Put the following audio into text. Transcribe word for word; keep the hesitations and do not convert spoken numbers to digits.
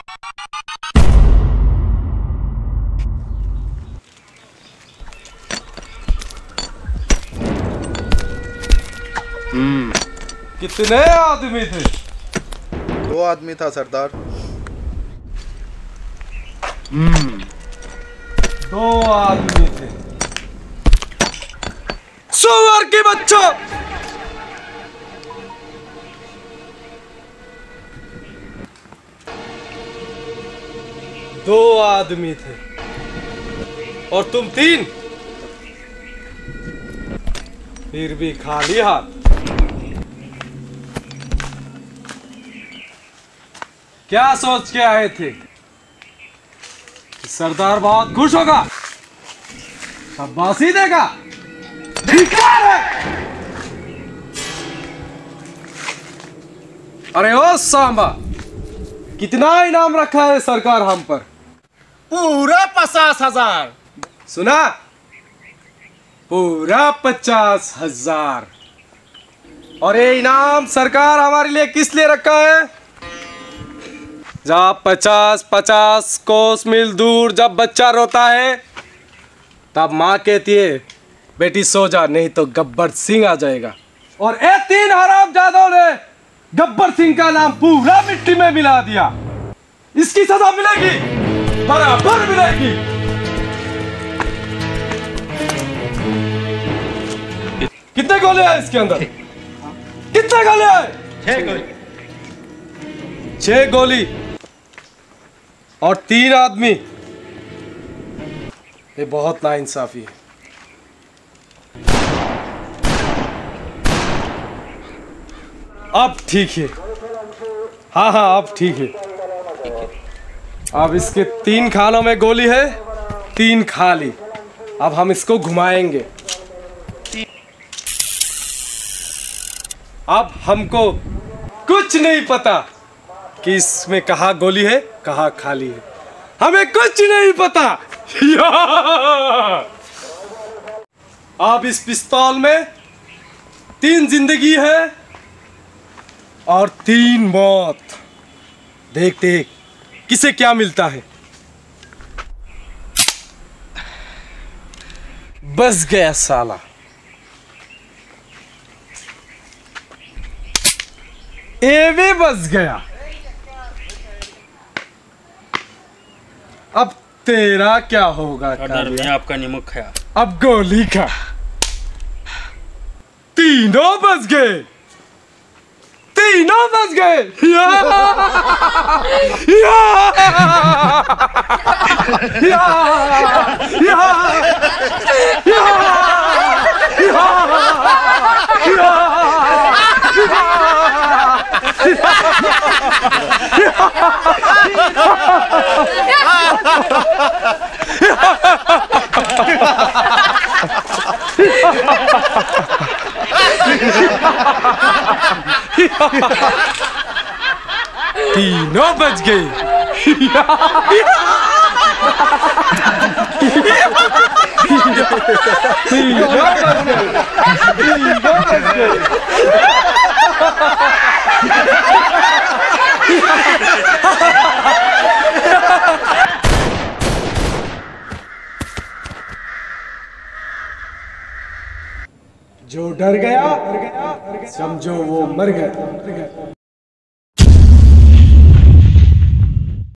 हम्म कितने आदमी थे? दो आदमी था सरदार। हम्म दो आदमी थे। सुअर के बच्चों, दो आदमी थे और तुम तीन, फिर भी खाली हाथ। क्या सोच के आए थे? सरदार बहुत खुश होगा, शाबाशी देगा? धिक्कार है। अरे ओ सांबा, कितना इनाम रखा है सरकार हम पर? पूरा पचास हजार। सुना? पूरा पचास हजार। और ये इनाम सरकार हमारे लिए किस लिए रखा है? जब पचास पचास कोस मील दूर जब बच्चा रोता है, तब माँ कहती है बेटी सो जा, नहीं तो गब्बर सिंह आ जाएगा। और ये तीन हरामजादों ने गब्बर सिंह का नाम पूरा मिट्टी में मिला दिया। इसकी सजा मिलेगी, बराबर मिलेगी। कितने गोले हैं इसके अंदर? कितने गोले हैं? छह गोली। छह गोली और तीन आदमी। ये बहुत नाइंसाफी है। अब ठीक है। हाँ हाँ अब ठीक है। अब इसके तीन खानों में गोली है, तीन खाली। अब हम इसको घुमाएंगे। अब हमको कुछ नहीं पता कि इसमें कहाँ गोली है कहाँ खाली है। हमें कुछ नहीं पता। अब इस पिस्तौल में तीन जिंदगी है और तीन मौत। देख देख किसे क्या मिलता है। बस गया साला। ये भी बस गया। अब तेरा क्या होगा? मैं आपका निमक खाया। अब गोली खा। तीनों बच गए, तीनों बच गए। या! या! या! या! या! तीनों बच गए। तीनों बच गए। तीनों बच गए। जो डर गया समझो वो मर गया।